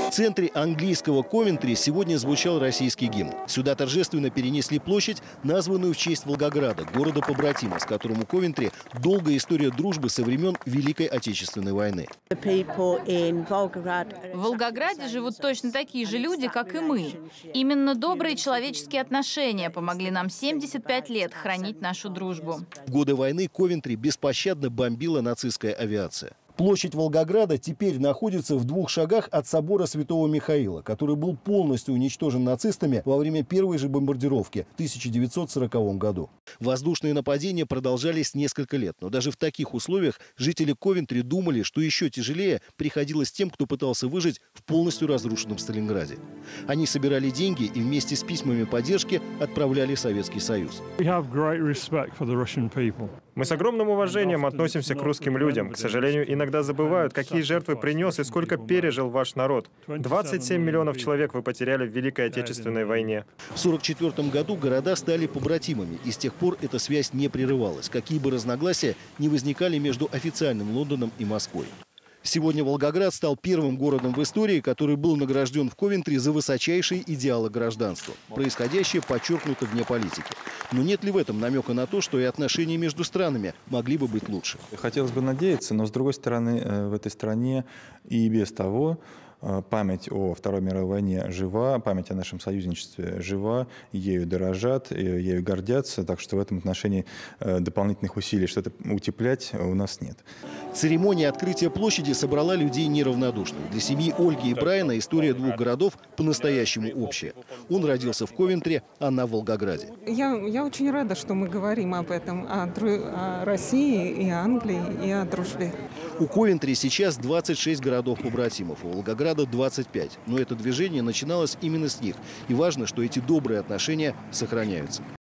В центре английского Ковентри сегодня звучал российский гимн. Сюда торжественно перенесли площадь, названную в честь Волгограда, города-побратима, с которым у Ковентри долгая история дружбы со времен Великой Отечественной войны. В Волгограде живут точно такие же люди, как и мы. Именно добрые человеческие отношения помогли нам 75 лет хранить нашу дружбу. В годы войны Ковентри беспощадно бомбила нацистская авиация. Площадь Волгограда теперь находится в 2 шагах от собора Святого Михаила, который был полностью уничтожен нацистами во время первой же бомбардировки в 1940 году. Воздушные нападения продолжались несколько лет, но даже в таких условиях жители Ковентри думали, что еще тяжелее приходилось тем, кто пытался выжить в полностью разрушенном Сталинграде. Они собирали деньги и вместе с письмами поддержки отправляли в Советский Союз. Мы с огромным уважением относимся к русским людям. К сожалению, иногда забывают, какие жертвы принес и сколько пережил ваш народ. 27 миллионов человек вы потеряли в Великой Отечественной войне. В 1944 году города стали побратимами, и с тех пор эта связь не прерывалась, какие бы разногласия не возникали между официальным Лондоном и Москвой. Сегодня Волгоград стал первым городом в истории, который был награжден в Ковентри за высочайшие идеалы гражданства. Происходящее подчеркнуто вне политики. Но нет ли в этом намека на то, что и отношения между странами могли бы быть лучше? Хотелось бы надеяться, но с другой стороны, в этой стране и без того память о Второй мировой войне жива, память о нашем союзничестве жива, ею дорожат, ею гордятся, так что в этом отношении дополнительных усилий что-то утеплять у нас нет. Церемония открытия площади собрала людей неравнодушных. Для семьи Ольги и Брайана история 2 городов по-настоящему общая. Он родился в Ковентри, она в Волгограде. Я очень рада, что мы говорим об этом, о России и Англии, и о дружбе. У Ковентри сейчас 26 городов-побратимов, у Волгограда 25. Но это движение начиналось именно с них. И важно, что эти добрые отношения сохраняются.